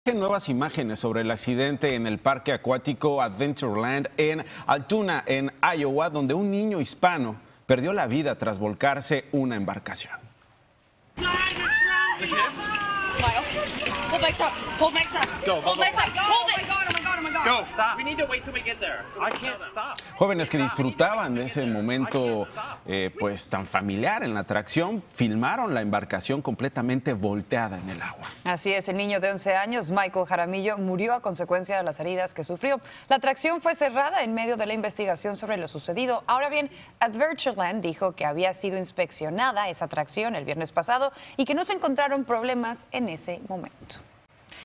Nuevas imágenes sobre el accidente en el parque acuático Adventureland en Altoona, en Iowa, donde un niño hispano perdió la vida tras volcarse una embarcación. Jóvenes que disfrutaban de ese momento pues tan familiar en la atracción filmaron la embarcación completamente volteada en el agua. Así es, el niño de 11 años, Michael Jaramillo, murió a consecuencia de las heridas que sufrió. La atracción fue cerrada en medio de la investigación sobre lo sucedido. Ahora bien, Adventureland dijo que había sido inspeccionada esa atracción el viernes pasado y que no se encontraron problemas en ese momento.